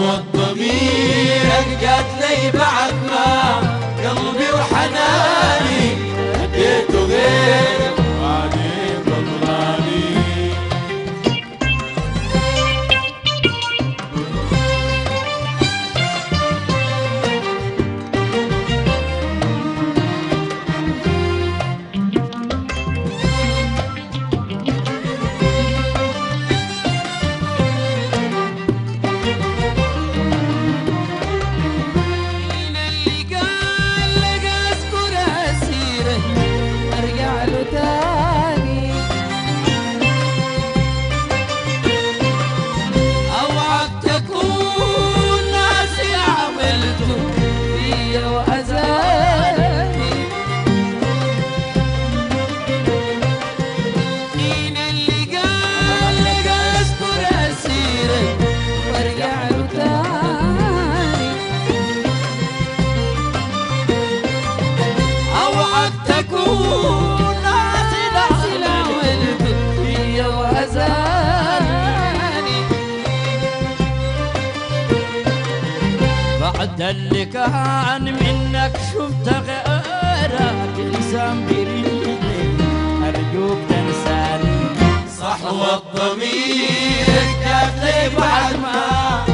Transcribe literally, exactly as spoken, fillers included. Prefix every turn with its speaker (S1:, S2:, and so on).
S1: صحوة ضميرك جات لي بعد ما قلبي وحناني اديته غير وبعدين بطلاني.
S2: بعد اللي كان منك شفت غيرك انسان بريدي ارجوك تنساني.
S1: صحوة ضميرك جات لي بعد ما